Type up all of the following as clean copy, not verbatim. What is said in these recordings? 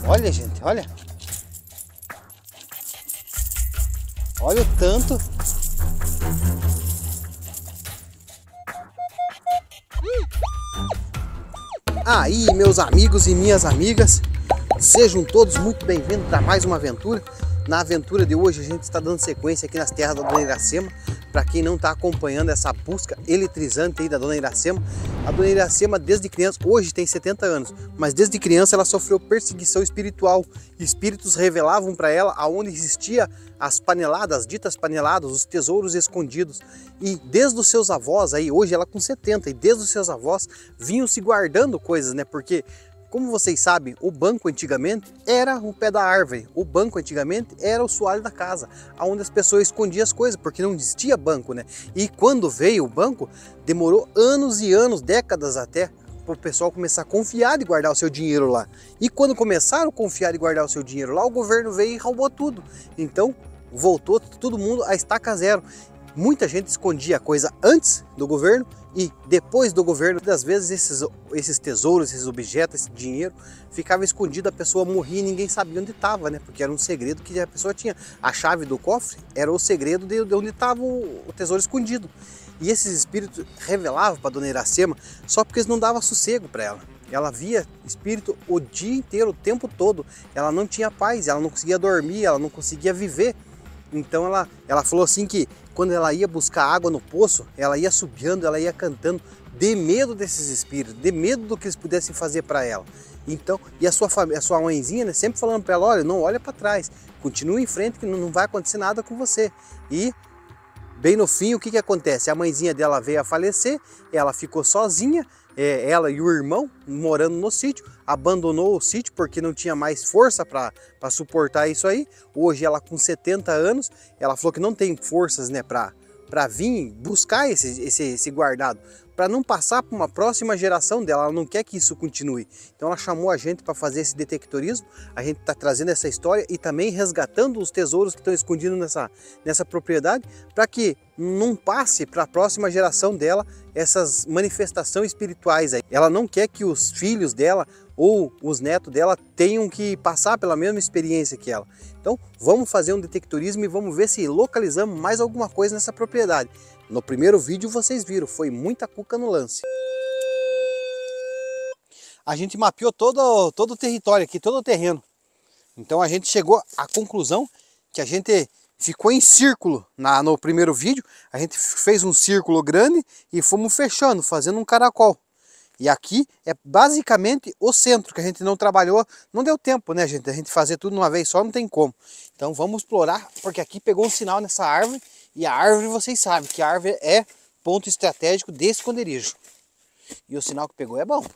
Olha, gente, olha. Olha o tanto. Aí, meus amigos e minhas amigas, sejam todos muito bem-vindos para mais uma aventura. Na aventura de hoje a gente está dando sequência aqui nas terras da Dona Iracema. Para quem não está acompanhando essa busca eletrizante aí da Dona Iracema, a Dona Iracema desde criança, hoje tem 70 anos, mas desde criança ela sofreu perseguição espiritual. Espíritos revelavam para ela aonde existia as paneladas, as ditas paneladas, os tesouros escondidos. E desde os seus avós aí, hoje ela com 70, e desde os seus avós vinham se guardando coisas, né? Porque como vocês sabem, o banco antigamente era o pé da árvore. O banco antigamente era o soalho da casa, onde as pessoas escondiam as coisas, porque não existia banco, né? E quando veio o banco, demorou anos e anos, décadas até, para o pessoal começar a confiar de guardar o seu dinheiro lá. E quando começaram a confiar de guardar o seu dinheiro lá, o governo veio e roubou tudo. Então, voltou todo mundo a estaca zero. Muita gente escondia a coisa antes do governo e depois do governo. Às vezes esses tesouros, esses objetos, esse dinheiro ficava escondido, a pessoa morria e ninguém sabia onde estava, né? Porque era um segredo que a pessoa tinha. A chave do cofre era o segredo de onde estava o tesouro escondido. E esses espíritos revelavam para Dona Iracema só porque eles não davam sossego para ela. Ela via espírito o dia inteiro, o tempo todo. Ela não tinha paz, ela não conseguia dormir, ela não conseguia viver. Então ela falou assim que quando ela ia buscar água no poço, ela ia assobiando, ela ia cantando, de medo desses espíritos, de medo do que eles pudessem fazer para ela. Então, e a sua mãezinha, né, sempre falando para ela, olha, não olha para trás, continua em frente que não vai acontecer nada com você. E bem no fim, o que acontece? A mãezinha dela veio a falecer, ela ficou sozinha, ela e o irmão morando no sítio, abandonou o sítio porque não tinha mais força para suportar isso aí. Hoje ela com 70 anos, ela falou que não tem forças, né, para vir buscar esse guardado, para não passar para uma próxima geração dela, ela não quer que isso continue. Então ela chamou a gente para fazer esse detectorismo, a gente está trazendo essa história e também resgatando os tesouros que estão escondidos nessa propriedade, para que não passe para a próxima geração dela essas manifestações espirituais aí. Ela não quer que os filhos dela ou os netos dela tenham que passar pela mesma experiência que ela. Então vamos fazer um detectorismo e vamos ver se localizamos mais alguma coisa nessa propriedade. No primeiro vídeo vocês viram, foi muita cuca no lance. A gente mapeou todo o território aqui, todo o terreno. Então a gente chegou à conclusão que a gente ficou em círculo no primeiro vídeo. A gente fez um círculo grande e fomos fechando, fazendo um caracol. E aqui é basicamente o centro, que a gente não trabalhou, não deu tempo, né, gente? A gente fazer tudo de uma vez só não tem como. Então vamos explorar, porque aqui pegou um sinal nessa árvore, e a árvore, vocês sabem que a árvore é ponto estratégico de esconderijo. E o sinal que pegou é bom.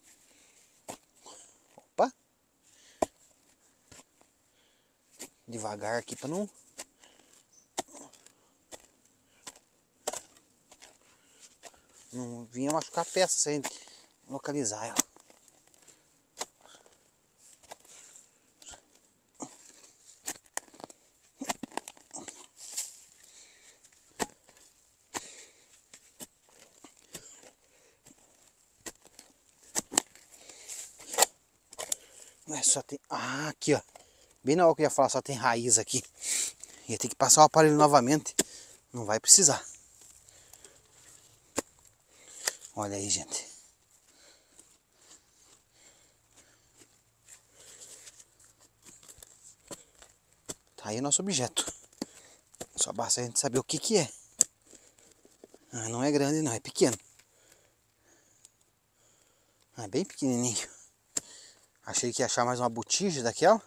Opa! Devagar aqui para não... não vinha machucar a peça sem localizar ela. Mas só tem... ah, aqui ó. Bem na hora que eu ia falar, só tem raiz aqui. Ia ter que passar o aparelho novamente. Não vai precisar. Olha aí, gente. Tá aí o nosso objeto. Só basta a gente saber o que é. Ah, não é grande não, é pequeno. Ah, é bem pequenininho. Achei que ia achar mais uma botija daquela.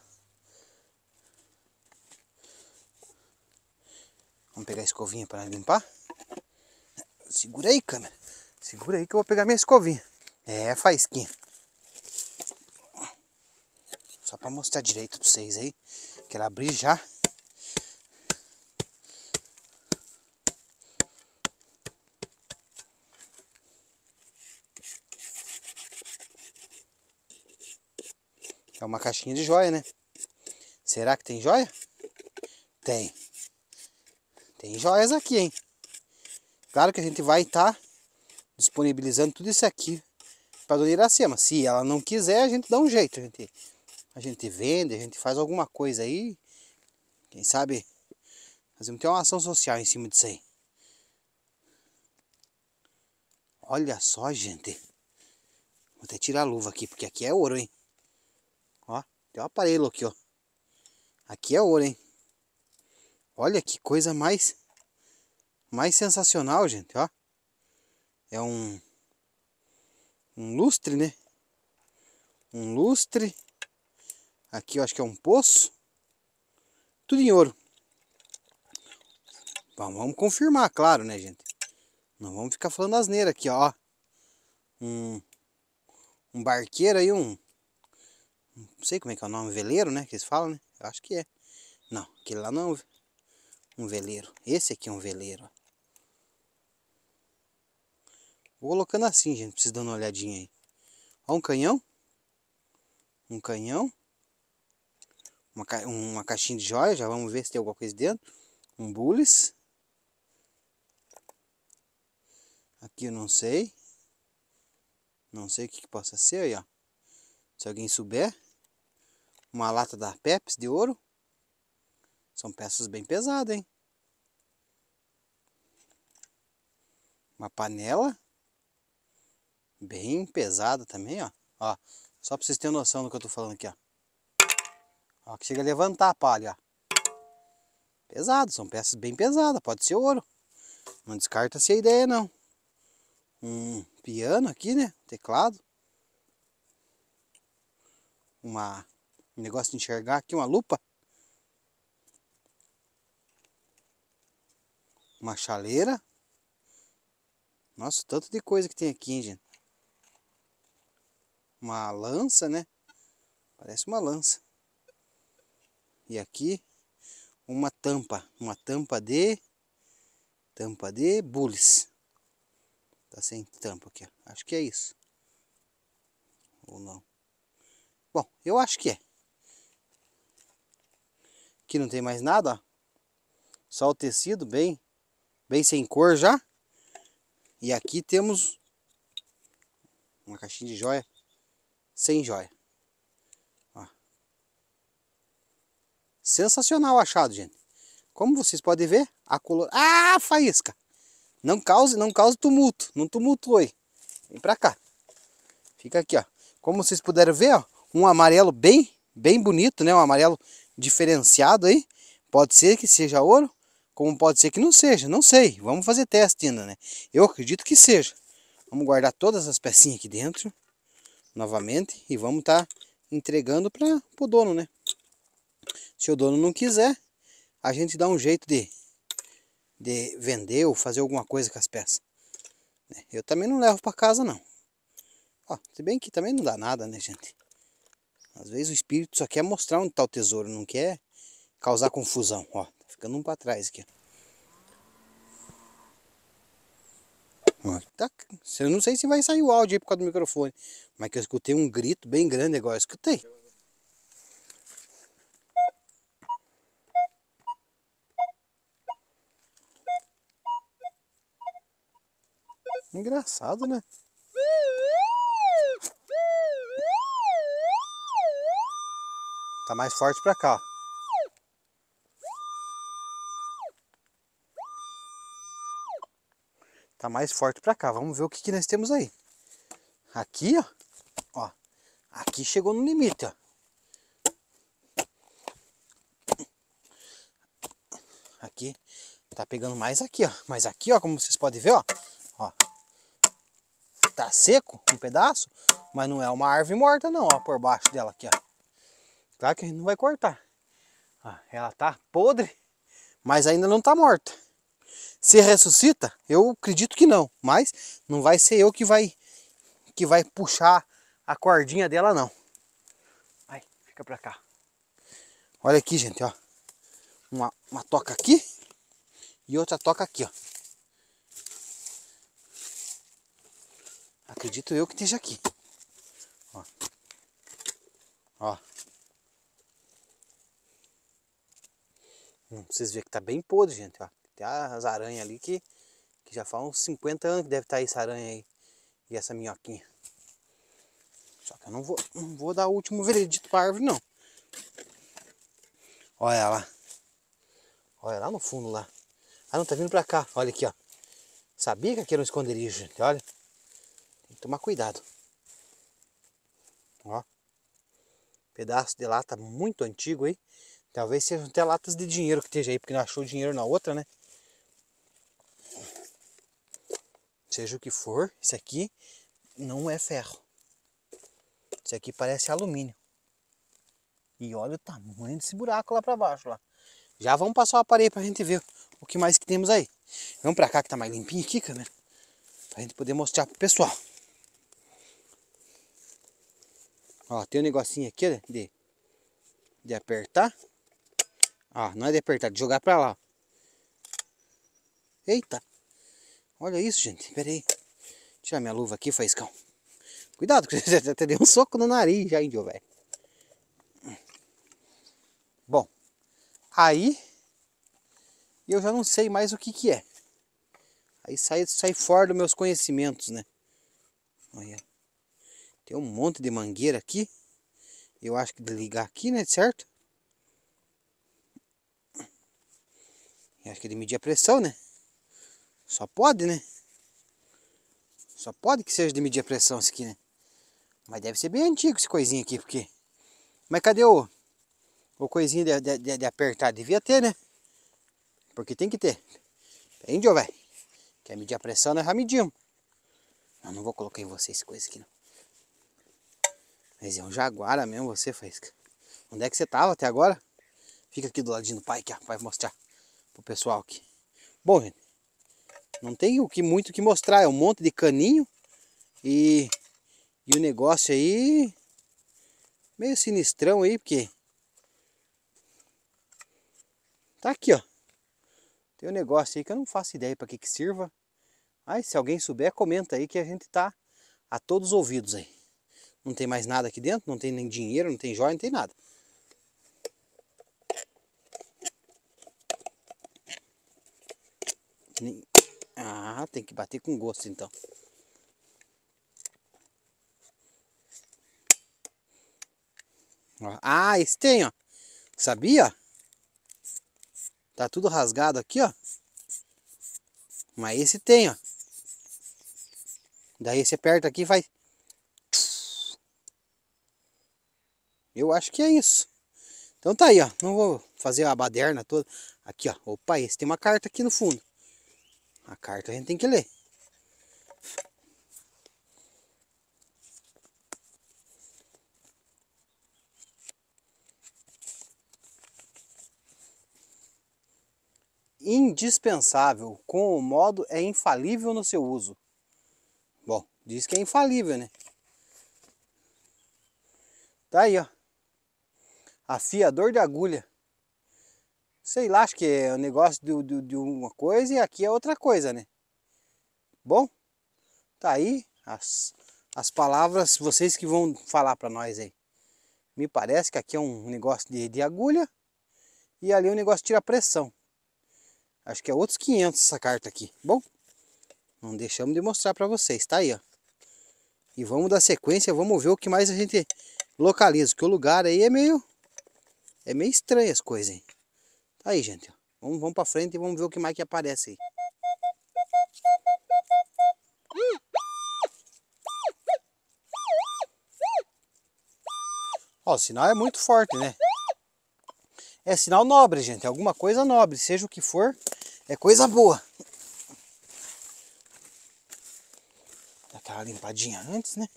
Vamos pegar a escovinha para limpar. Segura aí, câmera. Segura aí que eu vou pegar minha escovinha. É, faísquinha. Só para mostrar direito para vocês aí. Quero abrir já. É uma caixinha de joia, né? Será que tem joia? Tem. Tem joias aqui, hein? Claro que a gente vai estar disponibilizando tudo isso aqui para Dona Iracema. Se ela não quiser, a gente dá um jeito. A gente a gente vende, a gente faz alguma coisa aí. Quem sabe fazemos até uma ação social em cima disso aí. Olha só, gente. Vou até tirar a luva aqui, porque aqui é ouro, hein? Ó, tem um aparelho aqui, ó. Aqui é ouro, hein? Olha que coisa mais sensacional, gente, ó. É um lustre, né? Um lustre. Aqui eu acho que é um poço. Tudo em ouro. Bom, vamos confirmar, claro, né, gente? Não vamos ficar falando asneira aqui, ó. Um barqueiro aí, não sei como é que é o nome, veleiro, né? Que eles falam, né? Eu acho que é. Não, aquele lá não é um veleiro. Esse aqui é um veleiro, ó. Vou colocando assim, gente, pra vocês darem uma olhadinha aí. Ó, um canhão. Um canhão. Uma caixinha de joia, já vamos ver se tem alguma coisa dentro. Um bules. Aqui eu não sei. Não sei o que possa ser aí, ó. Se alguém souber. Uma lata da Pepsi de ouro. São peças bem pesadas, hein? Uma panela. Bem pesada também, ó. Ó, só pra vocês terem noção do que eu tô falando aqui, ó. Ó, que chega a levantar a palha, ó. Pesado, são peças bem pesadas, pode ser ouro. Não descarta-se a ideia, não. Um piano aqui, né? Teclado. Um negócio de enxergar aqui, uma lupa. Uma chaleira. Nossa, tanto de coisa que tem aqui, hein, gente. Uma lança, né? Parece uma lança. E aqui uma tampa de bules. Tá sem tampa aqui, ó. Acho que é isso. Ou não. Bom, eu acho que é. Aqui não tem mais nada, ó. Só o tecido bem sem cor já. E aqui temos uma caixinha de joia sem joia. Ó. Sensacional o achado, gente. Como vocês podem ver, a cor... Ah, faísca! Não cause tumulto. Não tumultue. Vem pra cá. Fica aqui, ó. Como vocês puderam ver, ó, um amarelo bem bonito, né? Um amarelo diferenciado aí. Pode ser que seja ouro, como pode ser que não seja. Não sei. Vamos fazer teste ainda, né? Eu acredito que seja. Vamos guardar todas as pecinhas aqui dentro, novamente, e vamos estar entregando para o dono, né? Se o dono não quiser, a gente dá um jeito de vender ou fazer alguma coisa com as peças. Eu também não levo para casa, não. Ó, se bem que também não dá nada, né, gente? Às vezes o espírito só quer mostrar onde está o tesouro, não quer causar confusão. Ó, tá ficando um para trás aqui. Ó, tá, eu não sei se vai sair o áudio aí por causa do microfone, mas que eu escutei um grito bem grande agora, eu escutei. Engraçado, né? Tá mais forte pra cá, ó. Tá mais forte pra cá. Vamos ver o que nós temos aí. Aqui, ó. Ó. Aqui chegou no limite, ó. Aqui. Tá pegando mais aqui, ó. Mas aqui, ó, como vocês podem ver, ó. Ó. Tá seco um pedaço, mas não é uma árvore morta não, ó. Por baixo dela aqui, ó. Claro que a gente não vai cortar. Ó, ela tá podre, mas ainda não tá morta. Se ressuscita, eu acredito que não. Mas não vai ser eu que vai puxar a cordinha dela, não. Aí, fica pra cá. Olha aqui, gente, ó. Uma toca aqui e outra toca aqui, ó. Acredito eu que esteja aqui. Ó. Ó. Vocês verem que tá bem podre, gente, ó. Tem as aranhas ali que já faz uns 50 anos que deve estar essa aranha aí. E essa minhoquinha. Só que eu não vou dar o último veredito pra árvore, não. Olha lá. Olha lá no fundo lá. Ah, não, tá vindo pra cá. Olha aqui, ó. Sabia que aqui era um esconderijo, gente. Olha. Tem que tomar cuidado. Ó. Pedaço de lata muito antigo aí. Talvez sejam até latas de dinheiro que esteja aí, porque não achou dinheiro na outra, né? Seja o que for, isso aqui não é ferro. Isso aqui parece alumínio. E olha o tamanho desse buraco lá pra baixo lá. Já vamos passar o aparelho pra gente ver o que mais que temos aí. Vamos pra cá que tá mais limpinho aqui, câmera. Pra gente poder mostrar pro pessoal. Ó, tem um negocinho aqui, ó, de apertar. Ó, não é de apertar, de jogar pra lá. Eita. Olha isso, gente. Pera aí. Tirar minha luva aqui, faiscão. Cuidado, que você até deu um soco no nariz já, índio, velho. Bom, aí eu já não sei mais o que que é. Aí sai fora dos meus conhecimentos, né? Olha. Tem um monte de mangueira aqui. Eu acho que de ligar aqui, né? Certo? Eu acho que é de medir a pressão, né? Só pode, né? Só pode que seja de medir a pressão esse aqui, né? Mas deve ser bem antigo esse coisinho aqui, porque... Mas cadê o coisinho de apertar? Devia ter, né? Porque tem que ter. Entendeu, velho? Quer medir a pressão, nós já medimos. Eu não vou colocar em você essa coisa aqui, não. Mas é um jaguara mesmo, você, Faísca. Onde é que você tava até agora? Fica aqui do ladinho do pai, aqui, ó, vai mostrar pro pessoal aqui. Bom, gente, não tem muito o que mostrar. É um monte de caninho e o negócio aí meio sinistrão aí, porque tá aqui, ó. Tem um negócio aí que eu não faço ideia para que sirva. Mas se alguém souber, comenta aí que a gente tá a todos os ouvidos aí. Não tem mais nada aqui dentro, não tem nem dinheiro, não tem joia, não tem nada. Ah, tem que bater com gosto então. Ah, esse tem, ó. Sabia? Tá tudo rasgado aqui, ó. Mas esse tem, ó. Daí você aperta aqui e faz... Eu acho que é isso. Então tá aí, ó. Não vou fazer a baderna toda. Aqui, ó. Opa, esse tem uma carta aqui no fundo. A carta a gente tem que ler. Indispensável. Com o modo é infalível no seu uso. Bom, diz que é infalível, né? Tá aí, ó. Afiador de agulha. Sei lá, acho que é um negócio de uma coisa e aqui é outra coisa, né? Bom, tá aí as palavras, vocês que vão falar para nós aí. Me parece que aqui é um negócio de agulha e ali é um negócio de tirar pressão. Acho que é outros 500 essa carta aqui. Bom, não deixamos de mostrar para vocês, tá aí, ó. E vamos dar sequência, vamos ver o que mais a gente localiza, porque o lugar aí é meio estranho as coisas, hein? Tá aí, gente, ó. Vamos para frente e vamos ver o que mais que aparece aí. Ó, o sinal é muito forte, né? É sinal nobre, gente. É alguma coisa nobre. Seja o que for, é coisa boa. Dá aquela limpadinha antes, né?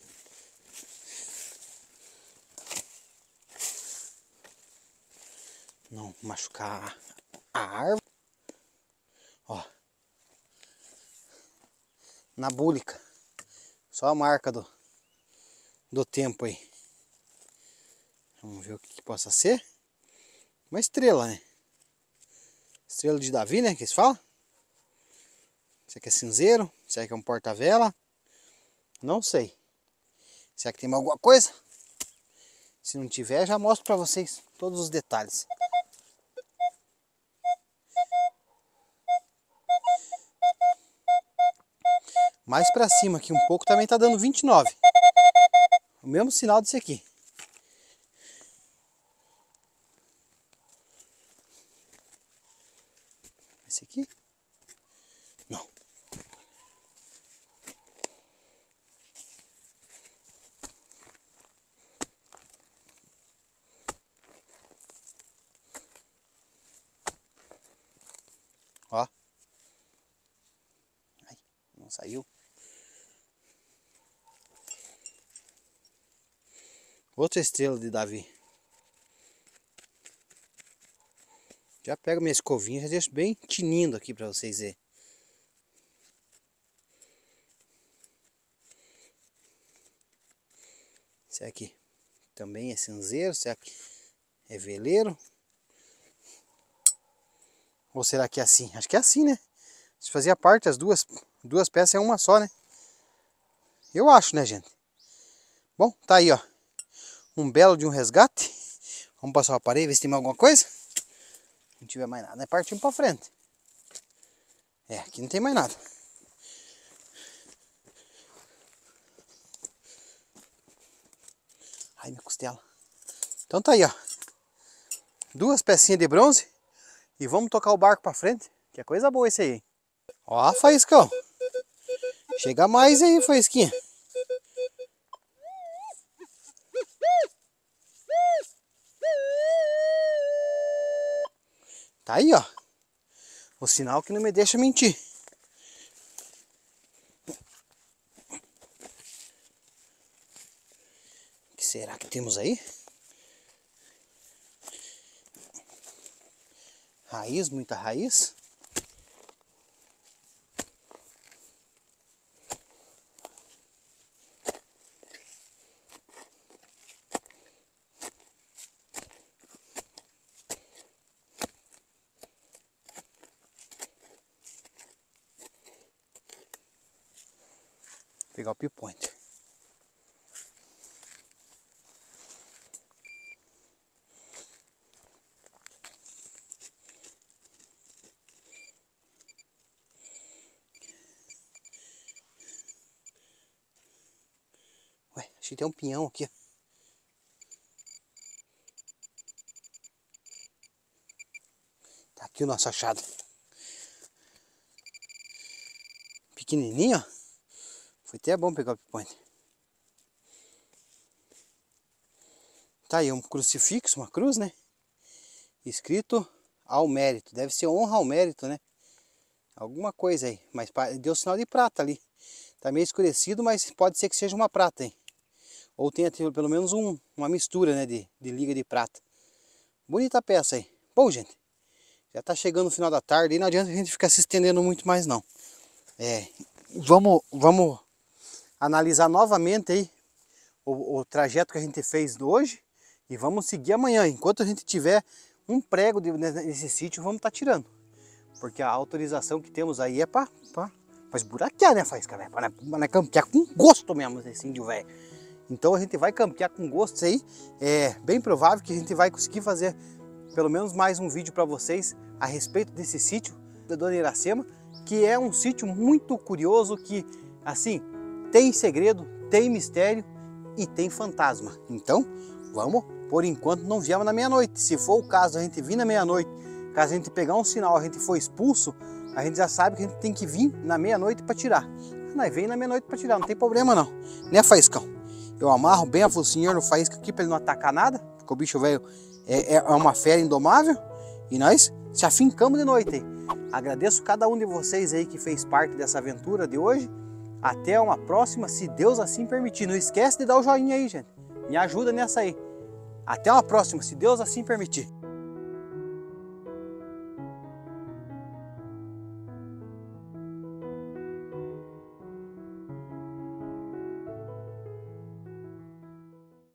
Não machucar a árvore. Ó. Na búlica. Só a marca do tempo aí. Vamos ver o que possa ser. Uma estrela, né? Estrela de Davi, né? Que eles falam. Será que é cinzeiro? Será que é um porta-vela? Não sei. Será que tem alguma coisa? Se não tiver, já mostro pra vocês todos os detalhes. Mais pra cima aqui um pouco também tá dando 29. O mesmo sinal desse aqui. Esse aqui? Não. Ó. Ai, não saiu. Outra estrela de Davi. Já pego minha escovinha, já deixo bem tinindo aqui para vocês verem. Esse aqui também é cinzeiro, esse aqui é veleiro. Ou será que é assim? Acho que é assim, né? Se fazia parte, as duas peças é uma só, né? Eu acho, né, gente? Bom, tá aí, ó. Um belo de um resgate. Vamos passar o aparelho, ver se tem mais alguma coisa. Não tiver mais nada, né? Partimos pra frente. É, aqui não tem mais nada. Ai, minha costela. Então tá aí, ó. 2 pecinhas de bronze. E vamos tocar o barco pra frente. Que é coisa boa esse aí, hein? Ó, faiscão. Chega mais aí, faisquinha. Tá aí, ó. O sinal que não me deixa mentir. O que será que temos aí? Raiz, muita raiz. Vou pegar o P-Point. Ué, achei que tem um pinhão aqui. Tá aqui o nosso achado. Pequenininho, ó. Foi até bom pegar o P-Point. Tá aí um crucifixo, uma cruz, né? Escrito ao mérito. Deve ser honra ao mérito, né? Alguma coisa aí. Mas deu sinal de prata ali. Tá meio escurecido, mas pode ser que seja uma prata, hein? Ou tenha pelo menos uma mistura, né? De liga de prata. Bonita peça aí. Bom, gente. Já tá chegando o final da tarde e não adianta a gente ficar se estendendo muito mais, não. Vamos analisar novamente aí o trajeto que a gente fez hoje e vamos seguir amanhã. Enquanto a gente tiver um prego nesse sítio, vamos estar tirando. Porque a autorização que temos aí é para esburaquear, né, Faísca, velho? Para campear com gosto mesmo, esse índio velho. Então a gente vai campear com gosto aí. É bem provável que a gente vai conseguir fazer pelo menos mais um vídeo para vocês a respeito desse sítio da Dona Iracema, que é um sítio muito curioso, que assim tem segredo, tem mistério e tem fantasma. Então vamos, por enquanto não viemos na meia-noite. Se for o caso a gente vir na meia-noite, caso a gente pegar um sinal, a gente for expulso, a gente já sabe que a gente tem que vir na meia-noite para tirar. Nós vem na meia-noite para tirar, não tem problema não, né, Faíscão? Eu amarro bem a focinheira no Faísca aqui para ele não atacar nada, porque o bicho velho é uma fera indomável. E nós se afincamos de noite aí. Agradeço cada um de vocês aí que fez parte dessa aventura de hoje. Até uma próxima, se Deus assim permitir. Não esquece de dar o joinha aí, gente. Me ajuda nessa aí. Até uma próxima, se Deus assim permitir.